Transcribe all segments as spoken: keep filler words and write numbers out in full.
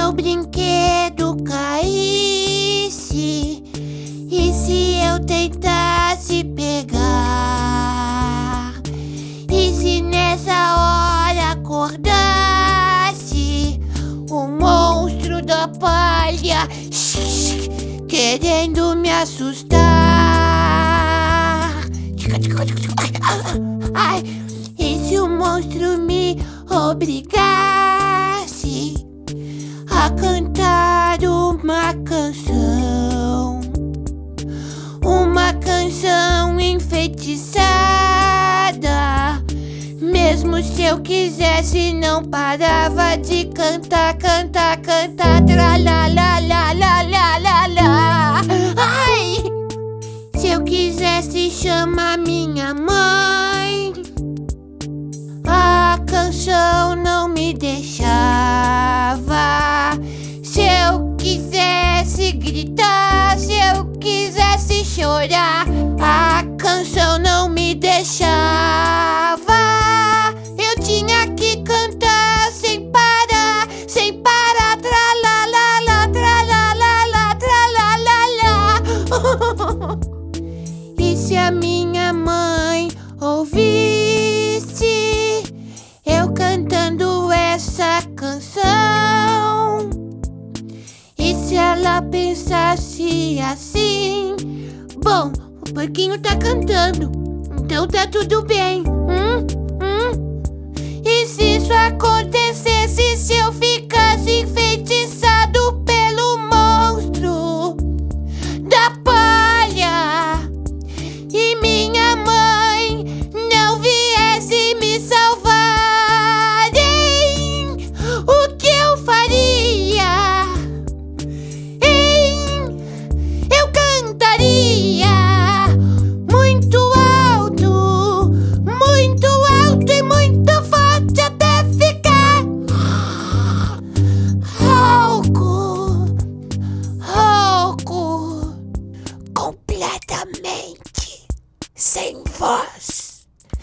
meu brinquedo caísse, e se eu tentasse pegar, e se nessa hora acordasse o monstro da palha querendo me assustar? Ai, e se o monstro me obrigasse a cantar uma canção, uma canção enfeitiçada? Mesmo se eu quisesse, não parava de cantar, cantar, cantar, tralalalalalalala. Ai! Se eu quisesse chamar minha mãe, a canção não me deixava. Se eu quisesse gritar, se eu quisesse chorar, a canção não me deixava. Eu tinha que cantar sem parar, sem parar, tralalala, tralalala, tralalala. E se a minha mãe ouvisse eu cantando essa canção, e se ela pensasse assim: bom, o porquinho tá cantando, então tá tudo bem. Hum? Hum? E se isso acontecesse, se eu ficasse enfeitiçado pelo monstro da palha, e minha mãe não viesse me salvar, hein? O que eu faria? Hein? Eu cantaria muito alto, muito alto e muito forte até ficar rouco, rouco, completamente sem voz.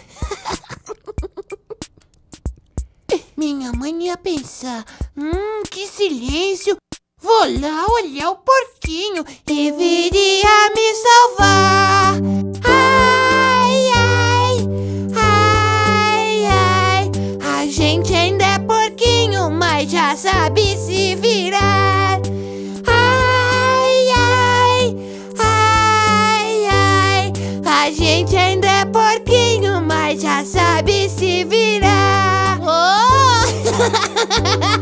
Minha mãe ia pensar: hum, que silêncio. Vou lá olhar o porquinho que viria me salvar. Ai, ai, ai, ai. A gente ainda é porquinho, mas já sabe se virar. Ai, ai, ai, ai. A gente ainda é porquinho, mas já sabe se virar. Oh!